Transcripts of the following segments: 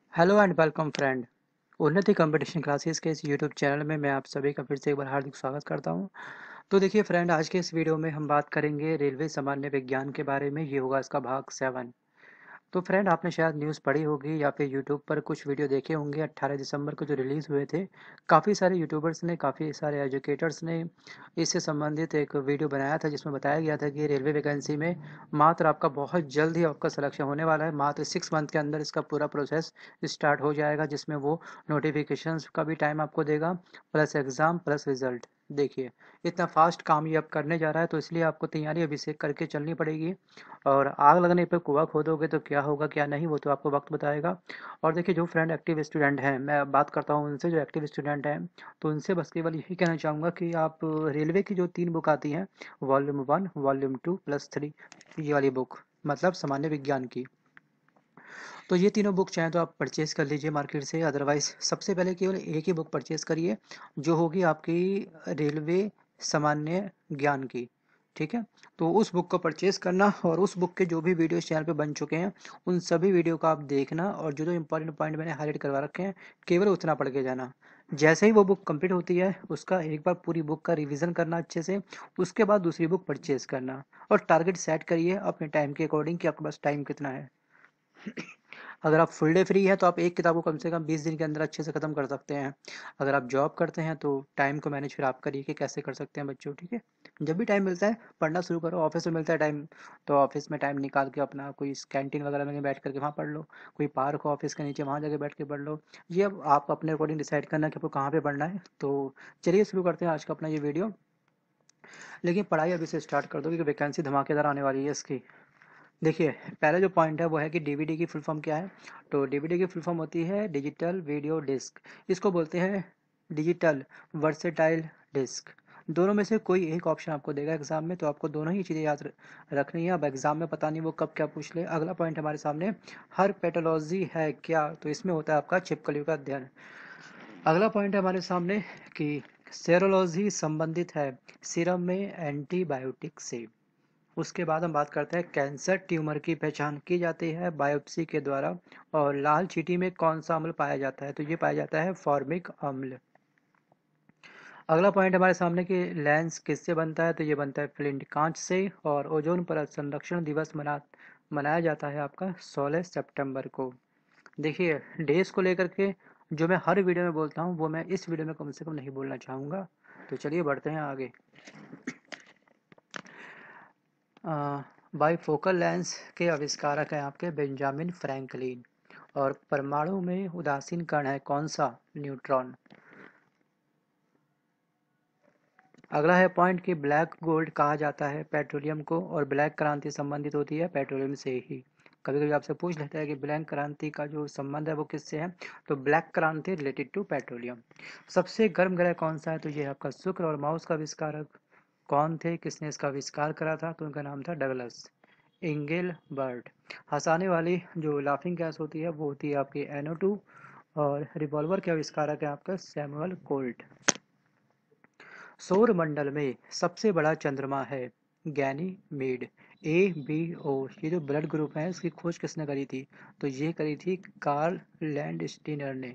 Hello and welcome friend. Unnati competition classes के इस YouTube channel में मैं आप सभी का फिर से एक बार हार्दिक स्वागत करता हूं। तो देखिए फ्रेंड, आज के इस वीडियो में हम बात करेंगे रेलवे सामान्य विज्ञान के बारे में। ये होगा इसका भाग 7। तो फ्रेंड, आपने शायद न्यूज़ पढ़ी होगी या फिर यूट्यूब पर कुछ वीडियो देखे होंगे 18 दिसंबर को जो रिलीज़ हुए थे। काफ़ी सारे यूट्यूबर्स ने, काफ़ी सारे एजुकेटर्स ने इससे संबंधित एक वीडियो बनाया था जिसमें बताया गया था कि रेलवे वैकेंसी में मात्र आपका बहुत जल्द ही आपका सिलेक्शन होने वाला है। मात्र 6 मंथ के अंदर इसका पूरा प्रोसेस स्टार्ट हो जाएगा, जिसमें वो नोटिफिकेशंस का भी टाइम आपको देगा, प्लस एग्ज़ाम प्लस रिजल्ट। देखिए, इतना फास्ट काम ये अब करने जा रहा है, तो इसलिए आपको तैयारी अभी से करके चलनी पड़ेगी। और आग लगने पे कुआँ खोदोगे तो क्या होगा क्या नहीं, वो तो आपको वक्त बताएगा। और देखिए, जो फ्रेंड एक्टिव स्टूडेंट हैं, मैं बात करता हूँ उनसे जो एक्टिव स्टूडेंट हैं, तो उनसे बस केवल यही कहना चाहूँगा कि आप रेलवे की जो 3 बुक आती हैं, वॉल्यूम 1, वॉल्यूम 2 प्लस 3, ये वाली बुक, मतलब सामान्य विज्ञान की, तो ये तीनों बुक चाहें तो आप परचेज़ कर लीजिए मार्केट से। अदरवाइज़ सबसे पहले केवल एक ही बुक परचेज़ करिए, जो होगी आपकी रेलवे सामान्य ज्ञान की। ठीक है? तो उस बुक को परचेज़ करना और उस बुक के जो भी वीडियोज़ चैनल पे बन चुके हैं, उन सभी वीडियो को आप देखना और जो-जो इम्पोर्टेंट पॉइंट मैंने हाइलाइट करवा रखे हैं, केवल उतना पढ़ के जाना। जैसे ही वो बुक कंप्लीट होती है, उसका एक बार पूरी बुक का रिवीजन करना अच्छे से, उसके बाद दूसरी बुक परचेज़ करना और टारगेट सेट करिए अपने टाइम के अकॉर्डिंग कि आपके पास टाइम कितना है। अगर आप फुल डे फ्री हैं तो आप एक किताब को कम से कम 20 दिन के अंदर अच्छे से ख़त्म कर सकते हैं। अगर आप जॉब करते हैं तो टाइम को मैनेज फिर आप करिए कि कैसे कर सकते हैं बच्चों, ठीक है? जब भी टाइम मिलता है पढ़ना शुरू करो। ऑफिस में मिलता है टाइम, तो ऑफिस में टाइम निकाल के अपना कोई कैंटीन वगैरह में बैठ करके वहाँ पढ़ लो, कोई पार्क हो ऑफिस के नीचे, वहाँ जाके बैठ के पढ़ लो। ये अब आप अपने अकॉर्डिंग डिसाइड करना कि आपको कहाँ पे पढ़ना है। तो चलिए शुरू करते हैं आज का अपना ये वीडियो। लेकिन पढ़ाई अभी से स्टार्ट कर दो क्योंकि वैकेंसी धमाकेदार आने वाली है इसकी। देखिए, पहला जो पॉइंट है वो है कि डीवीडी की फुल फॉर्म क्या है। तो डीवीडी की फुल फॉर्म होती है डिजिटल वीडियो डिस्क। इसको बोलते हैं डिजिटल वर्सेटाइल डिस्क। दोनों में से कोई एक ऑप्शन आपको देगा एग्जाम में, तो आपको दोनों ही चीज़ें याद रखनी है। अब एग्जाम में पता नहीं वो कब क्या पूछ ले। अगला पॉइंट हमारे सामने, हर पैथोलॉजी है क्या, तो इसमें होता है आपका छिपकलियों का अध्ययन। अगला पॉइंट है हमारे सामने कि सेरोलॉजी संबंधित है सीरम में एंटीबायोटिक से। उसके बाद हम बात करते हैं कैंसर ट्यूमर की पहचान की जाती है बायोप्सी के द्वारा। और लाल चींटी में कौन सा अम्ल पाया जाता है, तो ये पाया जाता है फॉर्मिक अम्ल। अगला पॉइंट हमारे सामने कि लेंस किससे बनता है, तो ये बनता है फ्लिंट कांच से। और ओजोन परत संरक्षण दिवस मनाया जाता है आपका 16 सितंबर को। देखिए, डेज को लेकर के जो मैं हर वीडियो में बोलता हूँ वो मैं इस वीडियो में कम से कम नहीं बोलना चाहूँगा। तो चलिए बढ़ते हैं आगे। बाईफोकल लेंस के आविष्कारक हैं आपके बेंजामिन फ्रैंकलिन। और परमाणु में उदासीन कण है कौन सा, न्यूट्रॉन। अगला है पॉइंट कि ब्लैक गोल्ड कहा जाता है पेट्रोलियम को, और ब्लैक क्रांति संबंधित होती है पेट्रोलियम से ही। कभी कभी आपसे पूछ लेता है कि ब्लैक क्रांति का जो संबंध है वो किससे है, तो ब्लैक क्रांति रिलेटेड टू पेट्रोलियम। सबसे गर्म ग्रह कौन सा है, तो ये है आपका शुक्र। और माउस का आविष्कारक कौन थे, किसने इसका आविष्कार करा था, तो उनका नाम था डगलस इंगेल बर्ड। हंसाने वाली जो लाफिंग गैस होती है वो होती है आपकी NO2। और रिवॉल्वर के आविष्कारक है आपका सैमुअल कोल्ट। सौर मंडल में सबसे बड़ा चंद्रमा है गैनीमेड। ABO, ये जो ब्लड ग्रुप है इसकी खोज किसने करी थी, तो ये करी थी कार्ल लैंडस्टीनर ने।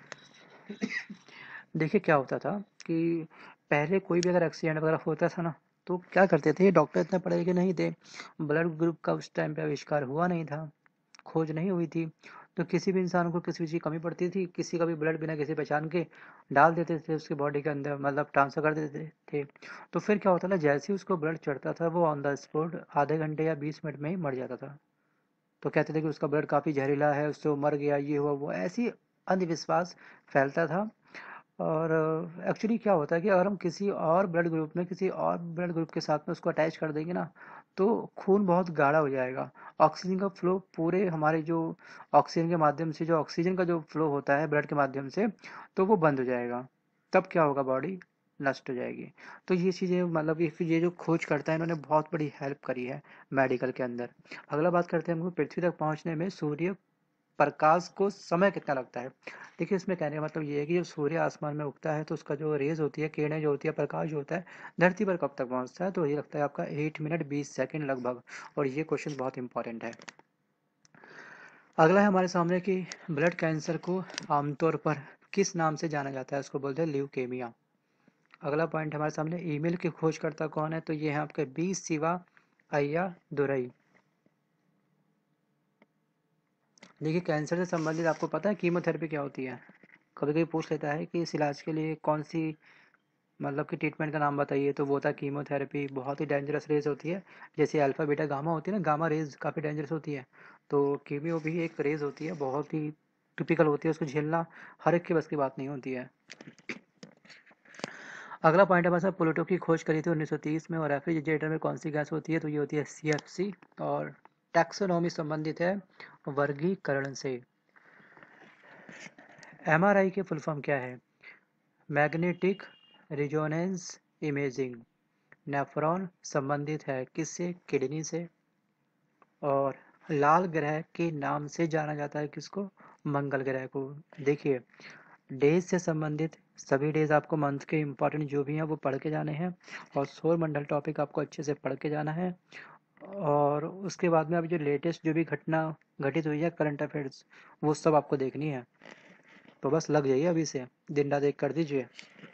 देखिए, क्या होता था कि पहले कोई भी अगर एक्सीडेंट वगैरह होता था ना, तो क्या करते थे, डॉक्टर इतने पढ़े लिखे नहीं थे, ब्लड ग्रुप का उस टाइम पे आविष्कार हुआ नहीं था, खोज नहीं हुई थी। तो किसी भी इंसान को किसी चीज़ की कमी पड़ती थी, किसी का भी ब्लड बिना किसी पहचान के डाल देते थे उसकी बॉडी के अंदर, मतलब ट्रांसफर कर देते थे। तो फिर क्या होता था, जैसे ही उसको ब्लड चढ़ता था वो ऑन द स्पॉट आधे घंटे या 20 मिनट में ही मर जाता था। तो कहते थे कि उसका ब्लड काफ़ी जहरीला है, उससे वो मर गया, ये हुआ वो, ऐसी अंधविश्वास फैलता था। और एक्चुअली क्या होता है कि अगर हम किसी और ब्लड ग्रुप में, किसी और ब्लड ग्रुप के साथ में उसको अटैच कर देंगे ना, तो खून बहुत गाढ़ा हो जाएगा। ऑक्सीजन का फ्लो पूरे हमारे जो ऑक्सीजन के माध्यम से, जो ऑक्सीजन का जो फ्लो होता है ब्लड के माध्यम से, तो वो बंद हो जाएगा। तब क्या होगा, बॉडी नष्ट हो जाएगी। तो ये चीज़ें, मतलब ये जो खोज करता है इन्होंने बहुत बड़ी हेल्प करी है मेडिकल के अंदर। अगला बात करते हैं हमको पृथ्वी तक पहुंचने में सूर्य प्रकाश को समय कितना लगता है। देखिए, इसमें कहने का मतलब ये है कि जब सूर्य आसमान में उगता है तो उसका जो रेज होती है, किरणें जो होती है, प्रकाश जो होता है, धरती पर कब तक पहुंचता है, तो ये लगता है आपका 8 मिनट 20 सेकंड लगभग। और ये क्वेश्चन बहुत इंपॉर्टेंट है। अगला है हमारे सामने कि ब्लड कैंसर को आमतौर पर किस नाम से जाना जाता है, उसको बोलते हैं ल्यूकेमिया। अगला पॉइंट हमारे सामने ईमेल की खोजकर्ता कौन है, तो ये है आपके बी शिवा अय्या दुरई। देखिए कैंसर से संबंधित आपको पता है कीमोथेरेपी क्या होती है? कभी कभी पूछ लेता है कि इस इलाज के लिए कौन सी मतलब कि ट्रीटमेंट का नाम बताइए, तो वो था कीमोथेरेपी। बहुत ही डेंजरस रेज होती है, जैसे अल्फा बीटा गामा होती है ना, गामा रेज काफ़ी डेंजरस होती है, तो कीमियो भी एक रेज होती है, बहुत ही टिपिकल होती है, उसको झेलना हर एक के बस की बात नहीं होती है। अगला पॉइंट हमारे साथ प्लूटो की खोज करी थी 1930 में, और रेफ्रिजरेटर में कौन सी गैस होती है, तो ये होती है CFC। और टैक्सोनॉमी संबंधित है वर्गीकरण से। MRI की फुल फॉर्म क्या है? Magnetic resonance imaging. नेफ्रॉन संबंधित है किससे? किडनी से। और लाल ग्रह के नाम से जाना जाता है किसको? मंगल ग्रह को। देखिए डेज से संबंधित सभी डेज आपको मंथ के इम्पोर्टेंट जो भी हैं वो पढ़ के जाने हैं, और सौर मंडल टॉपिक आपको अच्छे से पढ़ के जाना है। और उसके बाद में अभी जो लेटेस्ट जो भी घटना घटित हुई है करंट अफेयर्स, वो सब आपको देखनी है। तो बस लग जाइए अभी से, दिन रात एक कर दीजिए।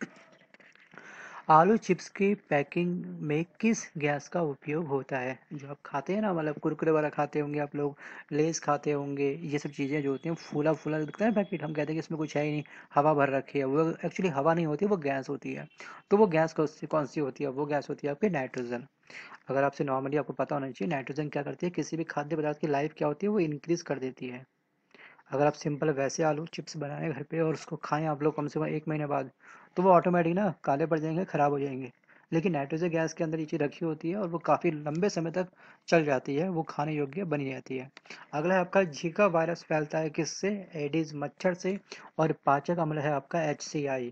आलू चिप्स की पैकिंग में किस गैस का उपयोग होता है? जो आप खाते हैं ना, मतलब कुरकुरे वाला खाते होंगे आप लोग, लेस खाते होंगे, ये सब चीज़ें जो होती हैं फूला फूला दिखता है पैकेट, हम कहते हैं कि इसमें कुछ है ही नहीं, हवा भर रखी है, वो एक्चुअली हवा नहीं होती, वो गैस होती है। तो वो गैस कौन सी होती है? वो गैस होती है आपकी नाइट्रोजन। अगर आपसे नॉर्मली आपको पता होना चाहिए नाइट्रोजन क्या करती है, किसी भी खाद्य पदार्थ की लाइफ क्या होती है, वो इंक्रीज कर देती है। अगर आप सिंपल वैसे आलू चिप्स बनाएं घर पे और उसको खाएं आप लोग कम से कम 1 महीने बाद, तो वो ऑटोमेटिक ना काले पड़ जाएंगे, खराब हो जाएंगे। लेकिन नाइट्रोजन गैस के अंदर ये चीज़ रखी होती है और वो काफ़ी लंबे समय तक चल जाती है, वो खाने योग्य बनी रहती है। अगला है आपका जीका वायरस फैलता है किससे? एडिस मच्छर से। और पाचक अम्ल है आपका HCI।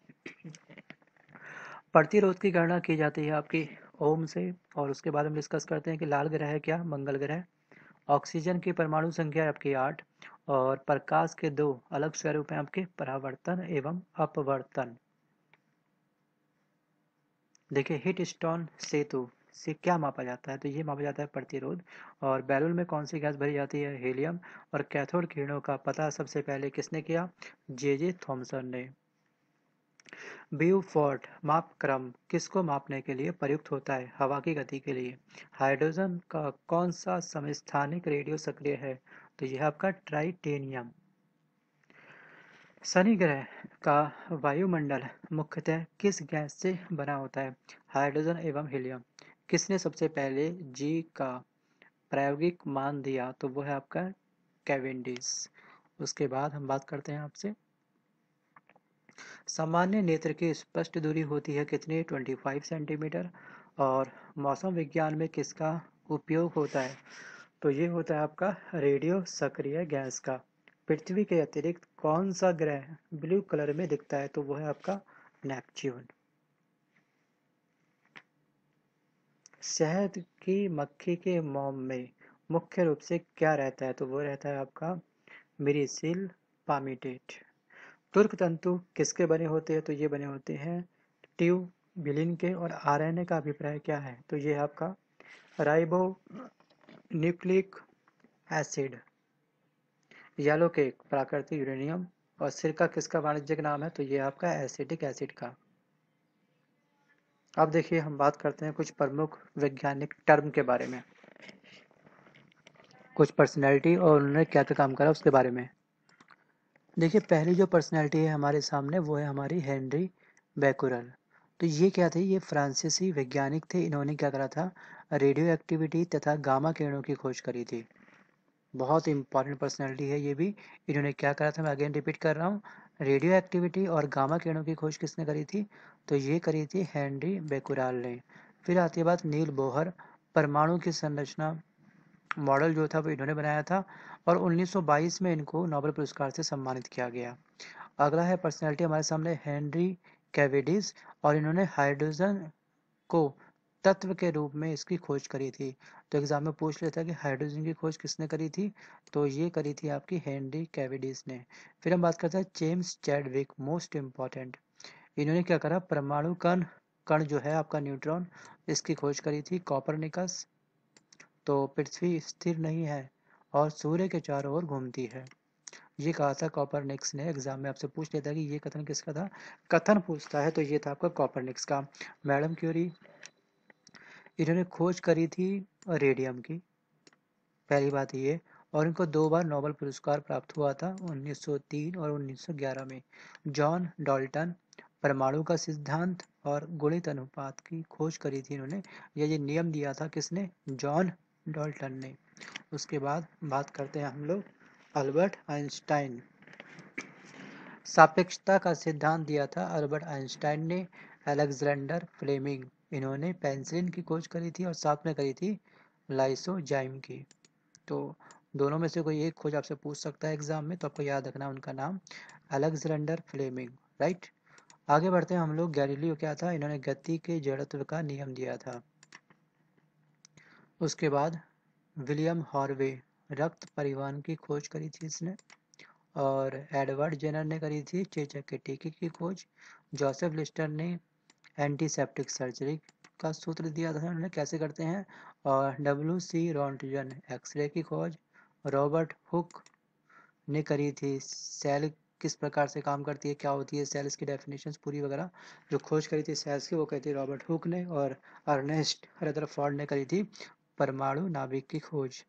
प्रतिरोध की गणना की जाती है आपकी ओम से। और उसके बाद हम डिस्कस करते हैं कि लाल ग्रह है क्या? मंगल ग्रह। ऑक्सीजन की परमाणु संख्या है आपकी 8। और प्रकाश के दो अलग स्वरूप हैं आपके, परावर्तन एवं अपवर्तन। देखिए हीट स्टोन सेतु से क्या मापा जाता है, तो ये मापा जाता है प्रतिरोध। और बैलून में कौन सी गैस भरी जाती है? हीलियम। और कैथोड किरणों का पता सबसे पहले किसने किया? जे थॉमसन ने। ब्यूफोर्ट मापक्रम किसको मापने के लिए प्रयुक्त होता है? हवा की गति के लिए। हाइड्रोजन का कौन सा समस्थानिक रेडियो सक्रिय है? तो यह आपका ट्राइटेनियम। शनि ग्रह का वायुमंडल मुख्यतः किस गैस से बना होता है? हाइड्रोजन एवं हीलियम। किसने सबसे पहले जी का प्रायोगिक मान दिया? तो वो है आपका कैवेंडिश। उसके बाद हम बात करते हैं आपसे, सामान्य नेत्र की स्पष्ट दूरी होती है कितनी? 25 सेंटीमीटर। और मौसम विज्ञान में किसका उपयोग होता है? तो ये होता है आपका रेडियो सक्रिय गैस का। पृथ्वी के अतिरिक्त कौन सा ग्रह ब्लू कलर में दिखता है? तो वो है आपका नेपच्यून। शहद की मक्खी के मोम में मुख्य रूप से क्या रहता है? तो वो रहता है आपका मिरिसिल पामिटेट। तुर्क तंतु किसके बने होते हैं? तो ये बने होते हैं ट्यूबिलिन के। और RNA का अभिप्राय क्या है? तो ये है आपका ribonucleic acid. Yellow cake प्राकृतिक यूरेनियम। और सिरका किसका वाणिज्यिक नाम है? तो ये आपका एसिटिक एसिड का। अब देखिए हम बात करते हैं कुछ प्रमुख वैज्ञानिक टर्म के बारे में, कुछ पर्सनैलिटी और उन्होंने क्या क्या काम करा उसके बारे में। देखिए पहली जो पर्सनैलिटी है हमारे सामने वो है हमारी हेनरी बैकुरल। तो ये क्या थे? ये फ्रांसीसी वैज्ञानिक थे। इन्होंने क्या करा था? रेडियो एक्टिविटी तथा गामा किरणों की खोज करी थी। बहुत इंपॉर्टेंट पर्सनैलिटी है ये भी। इन्होंने क्या करा था? मैं अगेन रिपीट कर रहा हूँ, रेडियो एक्टिविटी और गामा किरणों की खोज किसने करी थी? तो ये करी थी हेनरी बैकुराल ने। फिर आती है बात नील बोहर। परमाणु की संरचना मॉडल जो था वो इन्होंने बनाया था, और 1922 में इनको नोबेल पुरस्कार से सम्मानित किया गया। अगला है पर्सनैलिटी हमारे सामने हेनरी कैवेडिस। और इन्होंने हाइड्रोजन को तत्व के रूप में इसकी खोज करी थी। तो एग्जाम में पूछ लेता है कि हाइड्रोजन की खोज किसने करी थी? तो ये करी थी आपकी हेनरी कैवेडिस ने। फिर हम बात करते हैं जेम्स चैडविक, मोस्ट इम्पॉर्टेंट। इन्होंने क्या करा? परमाणु कण कण जो है आपका न्यूट्रॉन, इसकी खोज करी थी। कॉपरनिकस, तो पृथ्वी स्थिर नहीं है और सूर्य के चारों ओर घूमती है। ये कहा था कॉपरनिकस ने। एग्जाम में आपसे पूछ लेता है कि ये कथन किसका था, कथन पूछता है तो ये था आपका कॉपरनिकस का। मैडम क्यूरी, इन्होंने खोज करी थी रेडियम की, पहली बात ये। और इनको 2 बार नोबेल पुरस्कार प्राप्त हुआ था, 1903 और 1911 में। जॉन डाल्टन, परमाणु का सिद्धांत और गुणित अनुपात की खोज करी थी इन्होंने। ये नियम दिया था किसने, जॉन डाल्टन ने। उसके बाद बात करते हैं हम लोग अल्बर्ट आइंस्टाइन। सापेक्षता का सिद्धांत दिया था अल्बर्ट आइंस्टाइन ने। अलेक्जेंडर फ्लेमिंग, इन्होंने पेंसिलिन की खोज करी थी और साथ में करी थी लाइसोजाइम की। तो दोनों में से कोई एक खोज आपसे पूछ सकता है एग्जाम में, तो आपको याद रखना है उनका नाम, अलेक्जेंडर फ्लेमिंग, राइट। आगे बढ़ते हैं हम लोग। गैलीलियो क्या था, इन्होंने गति के जड़त्व का नियम दिया था। उसके बाद विलियम हॉर्वे, रक्त परिवहन की खोज करी थी इसने। और एडवर्ड जेनर ने करी थी चेचक के टीके की खोज। जोसेफ लिस्टर ने एंटीसेप्टिक सर्जरी का सूत्र दिया था उन्होंने, कैसे करते हैं। और WC रॉन्टजन, एक्सरे की खोज। रॉबर्ट हुक ने करी थी सेल किस प्रकार से काम करती है, क्या होती है सेल्स की डेफिनेशंस पूरी वगैरह जो खोज करी थी सेल्स की, वो कहती है रॉबर्ट हुक ने। और अर्नेस्ट रदरफोर्ड ने करी थी परमाणु नाभिक की खोज।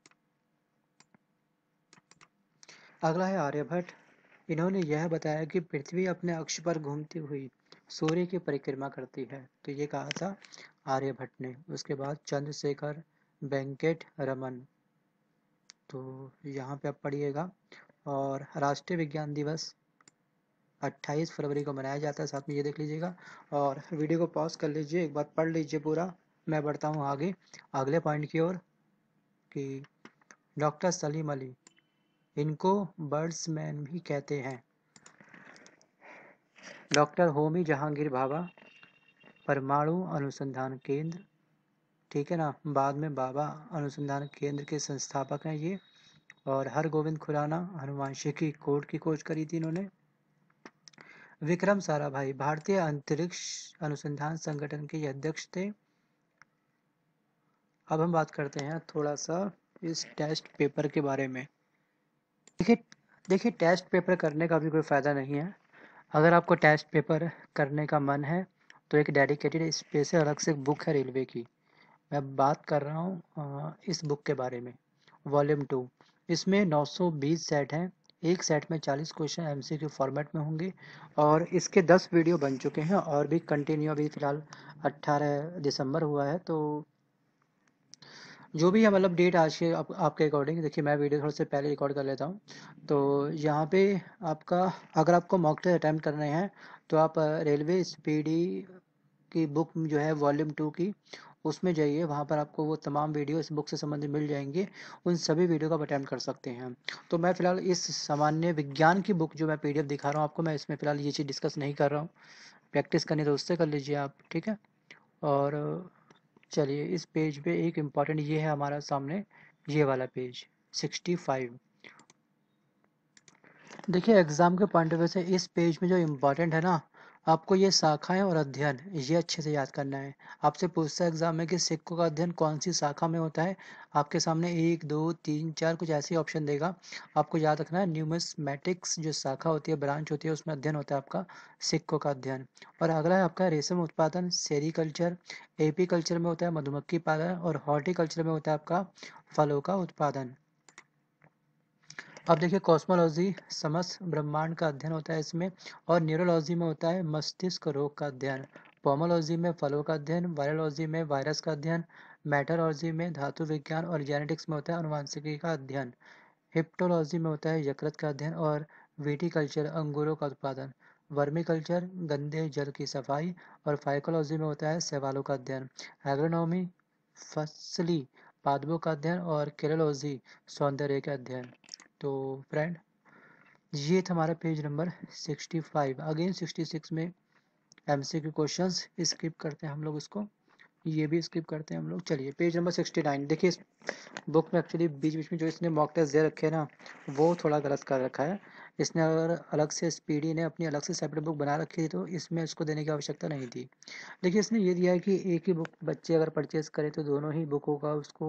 अगला है आर्यभट्ट। इन्होंने यह बताया कि पृथ्वी अपने अक्ष पर घूमती हुई सूर्य की परिक्रमा करती है, तो ये कहा था आर्यभट्ट ने। उसके बाद चंद्रशेखर वेंकट रमन, तो यहाँ पे आप पढ़िएगा। और राष्ट्रीय विज्ञान दिवस 28 फरवरी को मनाया जाता है, साथ में ये देख लीजिएगा। और वीडियो को पॉज कर लीजिए, एक बार पढ़ लीजिए पूरा। मैं बढ़ता हूँ आगे अगले पॉइंट की ओर कि डॉक्टर सलीम अली, इनको बर्ड्समैन भी कहते हैं। डॉक्टर होमी जहांगीर भाभा, परमाणु अनुसंधान केंद्र, ठीक है ना, बाद में भाभा अनुसंधान केंद्र के संस्थापक हैं ये। और हरगोविंद खुराना, अनुवांशिकी कोड की खोज करी थी इन्होंने। विक्रम साराभाई, भारतीय अंतरिक्ष अनुसंधान संगठन के अध्यक्ष थे। अब हम बात करते हैं थोड़ा सा इस टेस्ट पेपर के बारे में। देखिए देखिए टेस्ट पेपर करने का भी कोई फ़ायदा नहीं है। अगर आपको टेस्ट पेपर करने का मन है तो एक डेडिकेटेड स्पेशल अलग से बुक है रेलवे की। मैं बात कर रहा हूँ इस बुक के बारे में, वॉल्यूम 2। इसमें 920 सेट हैं। एक सेट में 40 क्वेश्चन MCQ फॉर्मेट में होंगे। और इसके 10 वीडियो बन चुके हैं और भी कंटिन्यू अभी फ़िलहाल 18 दिसंबर हुआ है। तो जो भी है मतलब डेट आज के आपके अकॉर्डिंग, देखिए मैं वीडियो थोड़ा से पहले रिकॉर्ड कर लेता हूँ। तो यहाँ पे आपका, अगर आपको मॉक टेस्ट अटैम्प्ट करने हैं तो आप रेलवे स्पीडी की बुक जो है वॉल्यूम 2 की, उसमें जाइए। वहाँ पर आपको वो तमाम वीडियो इस बुक से संबंधित मिल जाएंगे। उन सभी वीडियो को आप अटैम्प्ट कर सकते हैं। तो मैं फ़िलहाल इस सामान्य विज्ञान की बुक जो मैं PDF दिखा रहा हूँ आपको, मैं इसमें फ़िलहाल ये चीज़ डिस्कस नहीं कर रहा हूँ। प्रैक्टिस करनी तो उससे कर लीजिए आप, ठीक है। और चलिए इस पेज पे एक इम्पॉर्टेंट ये है हमारा सामने, ये वाला पेज 65। देखिए एग्जाम के पॉइंट ऑफ व्यू से इस पेज में जो इम्पोर्टेंट है ना, आपको ये शाखाएं और अध्ययन ये अच्छे से याद करना है। आपसे पूछता है एग्जाम में कि सिक्कों का अध्ययन कौन सी शाखा में होता है। आपके सामने 1 2 3 4 कुछ ऐसे ऑप्शन देगा, आपको याद रखना है न्यूमिस्मेटिक्स जो शाखा होती है, ब्रांच होती है, उसमें अध्ययन होता है आपका सिक्कों का अध्ययन। और अगला है आपका रेशम उत्पादन, सेरीकल्चर। एपीकल्चर में होता है मधुमक्खी पालन। और हॉर्टिकल्चर में होता है आपका फलों का उत्पादन। अब देखिए कॉस्मोलॉजी, समस्त ब्रह्मांड का अध्ययन होता है इसमें। और न्यूरोलॉजी में होता है मस्तिष्क रोग का अध्ययन। पोमोलॉजी में फलों का अध्ययन। वायरोलॉजी में वायरस का अध्ययन। मेटरोलॉजी में धातु विज्ञान और जेनेटिक्स में होता है अनुवांशिकी का अध्ययन। हिप्टोलॉजी में होता है यकृत का अध्ययन। और विटिकल्चर अंगूरों का उत्पादन। वर्मिकल्चर गंदे जल की सफाई। और फाइकोलॉजी में होता है शैवालों का अध्ययन। एग्रोनॉमी फसली पादपों का अध्ययन। और केरोलॉजी सौंदर्य का अध्ययन। तो फ्रेंड ये था हमारा पेज नंबर 65। अगेन 66 में MCQ क्वेश्चंस स्किप करते हैं हम लोग इसको, ये भी स्किप करते हैं हम लोग। चलिए पेज नंबर 69। देखिए इस बुक में एक्चुअली बीच बीच में जो इसने मॉक टेस्ट दे रखे हैं ना, वो थोड़ा गलत कर रखा है। इसने अगर अलग से स्पीडी ने अपनी अलग से सेपरेट बुक बना रखी थी तो इसमें इसको देने की आवश्यकता नहीं थी। देखिए इसने ये दिया है कि एक ही बुक बच्चे अगर परचेज करें तो दोनों ही बुकों का उसको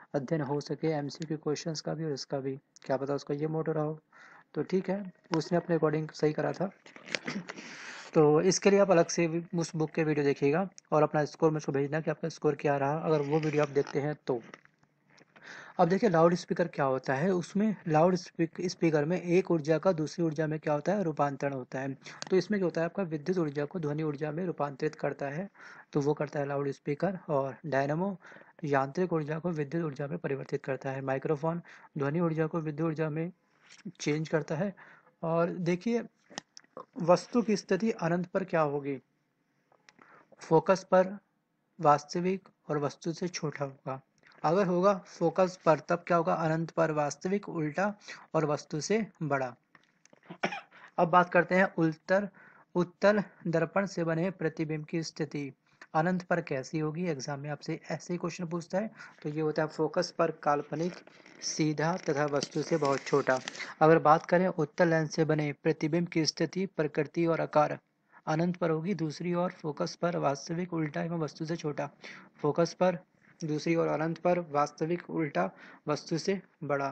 अध्ययन हो सके एमसीक्यू क्वेश्चंस का भी और इसका भी, क्या पता उसका ये मोटो रहा हो। तो ठीक है, उसने अपने अकॉर्डिंग सही करा था। तो इसके लिए आप अलग से उस बुक के वीडियो देखिएगा और अपना स्कोर मुझको भेजना कि आपका स्कोर क्या रहा, अगर वो वीडियो आप देखते हैं तो। अब देखिए लाउड स्पीकर क्या होता है, उसमें लाउड स्पीकर में एक ऊर्जा का दूसरी ऊर्जा में क्या होता है, रूपांतरण होता है। तो इसमें क्या होता है, आपका विद्युत ऊर्जा को ध्वनि ऊर्जा में रूपांतरित करता है, तो वो करता है लाउड स्पीकर। और डायनामो यांत्रिक ऊर्जा को विद्युत ऊर्जा में परिवर्तित करता है। माइक्रोफोन ध्वनि ऊर्जा को विद्युत ऊर्जा में चेंज करता है। और देखिए वस्तु की स्थिति अनंत पर क्या होगी, फोकस पर, वास्तविक और वस्तु से छोटा होगा। अगर होगा फोकस पर तब क्या होगा, अनंत पर, वास्तविक उल्टा और वस्तु से बड़ा। अब बात करते हैं उत्तल दर्पण से बने प्रतिबिंब की स्थिति अनंत पर कैसी होगी। एग्जाम में आपसे ऐसे ही क्वेश्चन पूछता है। तो ये होता है फोकस पर काल्पनिक, सीधा तथा वस्तु से बहुत छोटा। अगर बात करें उत्तल लेंस से बने प्रतिबिंब की स्थिति, प्रकृति और आकार अनंत पर होगी। दूसरी ओर फोकस पर, वास्तविक, उल्टा एवं वस्तु से छोटा। फोकस पर दूसरी ओर अनंत पर, वास्तविक, उल्टा, वस्तु से बड़ा।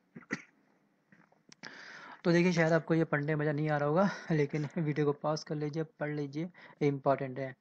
तो देखिए शायद आपको ये पढ़ने में मज़ा नहीं आ रहा होगा, लेकिन वीडियो को पॉज कर लीजिए, पढ़ लीजिए, इम्पॉर्टेंट है।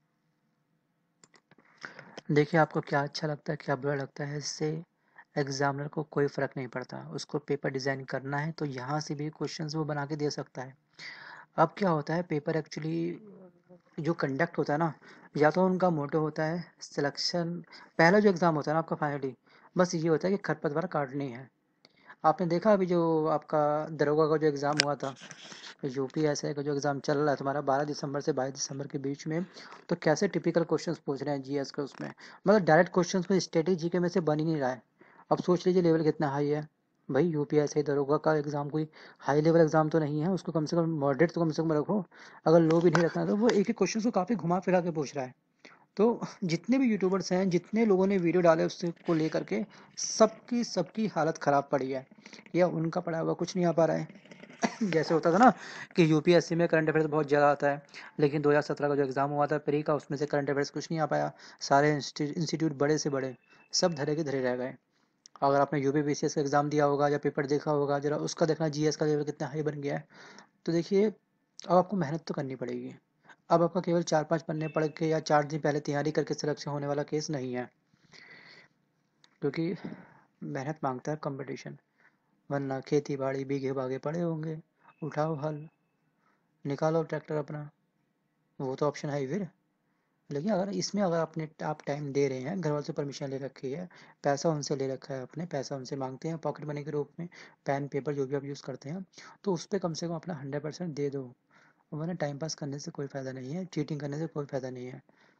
देखिए आपको क्या अच्छा लगता है, क्या बुरा लगता है, इससे एग्जामिनर को कोई फ़र्क नहीं पड़ता। उसको पेपर डिज़ाइन करना है तो यहाँ से भी क्वेश्चंस वो बना के दे सकता है। अब क्या होता है, पेपर एक्चुअली जो कंडक्ट होता है ना, या तो उनका मोटो होता है सिलेक्शन, पहला जो एग्ज़ाम होता है ना आपका फाइनली, बस ये होता है कि खरपतवार काटनी है। आपने देखा अभी जो आपका दरोगा का जो एग्ज़ाम हुआ था, यूपीएससी का जो एग्ज़ाम चल रहा है तुम्हारा 12 दिसंबर से 22 दिसंबर के बीच में, तो कैसे टिपिकल क्वेश्चंस पूछ रहे हैं जीएस का उसमें, मतलब डायरेक्ट क्वेश्चंस में स्ट्रेटेजी जीके में से बन ही नहीं रहा है। अब सोच लीजिए लेवल कितना हाई है भाई। यूपीएससी दरोगा का एग्ज़ाम कोई हाई लेवल एग्ज़ाम तो नहीं है, उसको कम से कम मॉडरेट तो कम से कम रखो। अगर लो भी नहीं रखना तो वो एक एक क्वेश्चन को काफ़ी घुमा फिरा के पूछ रहा है। तो जितने भी यूट्यूबर्स हैं, जितने लोगों ने वीडियो डाले उससे को लेकर के, सबकी सबकी हालत ख़राब पड़ी है, या उनका पढ़ा हुआ कुछ नहीं आ पा रहा है। जैसे होता था ना कि यूपीएससी में करंट अफेयर्स बहुत ज़्यादा आता है, लेकिन 2017 का जो एग्ज़ाम हुआ था प्री का, उसमें से करंट अफेयर्स कुछ नहीं आ पाया। सारे इंस्टीट्यूट बड़े से बड़े सब धरे के धरे रह गए। अगर आपने यूपीपीसीएस का एग्ज़ाम दिया होगा या पेपर देखा होगा, जरा उसका देखना जीएस का लेवल कितना हाई बन गया है। तो देखिए अब आपको मेहनत तो करनी पड़ेगी। अब आपका केवल 4-5 पन्ने पढ़ के या 4 दिन पहले तैयारी करके सिलेक्शन होने वाला केस नहीं है, क्योंकि मेहनत मांगता है कंपटीशन। वरना खेती बाड़ी बीघे बागे पड़े होंगे, उठाओ हल, निकालो ट्रैक्टर अपना, वो तो ऑप्शन है ही फिर। लेकिन अगर इसमें अगर आप टाइम दे रहे हैं, घर वालों से परमिशन ले रखी है, पैसा उनसे ले रखा है, अपने पैसा उनसे मांगते हैं पॉकेट मनी के रूप में, पेन पेपर जो भी आप यूज़ करते हैं, तो उस पर कम से कम अपना 100% दे दो। वरना टाइम पास करने से कोई फ़ायदा नहीं है, चीटिंग करने से कोई फ़ायदा नहीं है।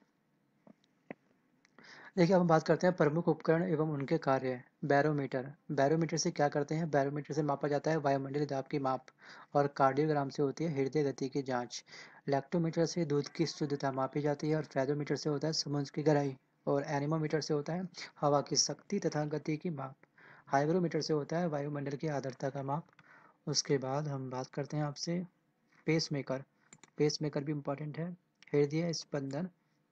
देखिए अब हम बात करते हैं प्रमुख उपकरण एवं उनके कार्य। बैरोमीटर, बैरोमीटर से क्या करते हैं, बैरोमीटर से मापा जाता है वायुमंडलीय दाब की माप। और कार्डियोग्राम से होती है हृदय गति की जांच। लैक्टोमीटर से दूध की शुद्धता मापी जाती है। और फेरोमीटर से होता है समुद्र की गहराई। और एनीमोमीटर से होता है हवा की शक्ति तथा गति की माप। हाइग्रोमीटर से होता है वायुमंडल की आर्द्रता का माप। उसके बाद हम बात करते हैं आपसे पेसमेकर। पेसमेकर भी इम्पॉर्टेंट है। हृदय स्पंदन।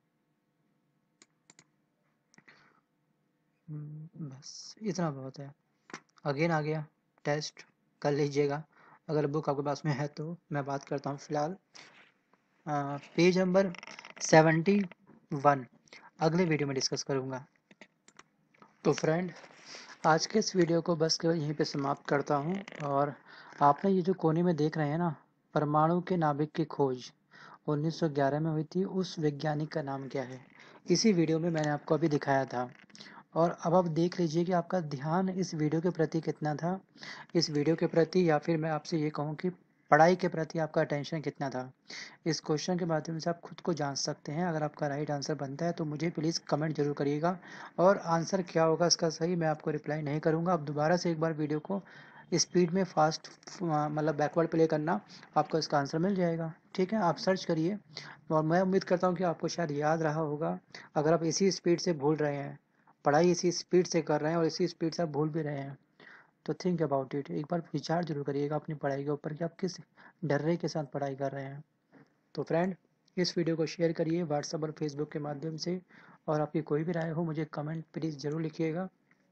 बस इतना बहुत है। अगेन आ गया टेस्ट, कर लीजिएगा अगर बुक आपके पास में है तो। मैं बात करता हूँ फिलहाल पेज नंबर 71, अगले वीडियो में डिस्कस करूँगा। तो फ्रेंड आज के इस वीडियो को बस केवल यहीं पे समाप्त करता हूँ। और आपने ये जो कोने में देख रहे हैं ना, परमाणु के नाभिक की खोज 1911 में हुई थी, उस वैज्ञानिक का नाम क्या है, इसी वीडियो में मैंने आपको अभी दिखाया था। और अब आप देख लीजिए कि आपका ध्यान इस वीडियो के प्रति कितना था, इस वीडियो के प्रति, या फिर मैं आपसे ये कहूँ कि पढ़ाई के प्रति आपका अटेंशन कितना था। इस क्वेश्चन के माध्यम से आप खुद को जान सकते हैं। अगर आपका राइट आंसर बनता है तो मुझे प्लीज़ कमेंट जरूर करिएगा। और आंसर क्या होगा इसका सही मैं आपको रिप्लाई नहीं करूँगा। आप दोबारा से एक बार वीडियो को स्पीड में फास्ट मतलब बैकवर्ड प्ले करना, आपको इसका आंसर मिल जाएगा। ठीक है, आप सर्च करिए। और मैं उम्मीद करता हूँ कि आपको शायद याद रहा होगा। अगर आप इसी स्पीड से भूल रहे हैं, पढ़ाई इसी स्पीड से कर रहे हैं और इसी स्पीड से आप भूल भी रहे हैं, तो थिंक अबाउट इट। एक बार विचार जरूर करिएगा अपनी पढ़ाई के ऊपर कि आप किस डर्रे के साथ पढ़ाई कर रहे हैं। तो फ्रेंड इस वीडियो को शेयर करिए व्हाट्सएप और फेसबुक के माध्यम से। और आपकी कोई भी राय हो मुझे कमेंट प्लीज़ ज़रूर लिखिएगा।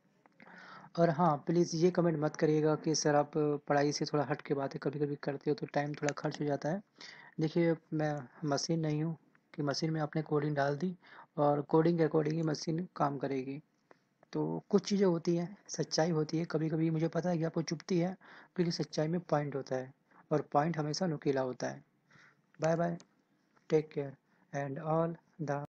और हाँ, प्लीज़ ये कमेंट मत करिएगा कि सर आप पढ़ाई से थोड़ा हट के बातें कभी-कभी करते हो तो टाइम थोड़ा खर्च हो जाता है। देखिए, मैं मशीन नहीं हूँ कि मशीन में आपने कोडिंग डाल दी और कोडिंग के अकॉर्डिंग ही मशीन काम करेगी। तो कुछ चीज़ें होती हैं, सच्चाई होती है, कभी-कभी मुझे पता है कि आपको चुभती है, क्योंकि सच्चाई में पॉइंट होता है और पॉइंट हमेशा नुकीला होता है। Bye bye, take care and all the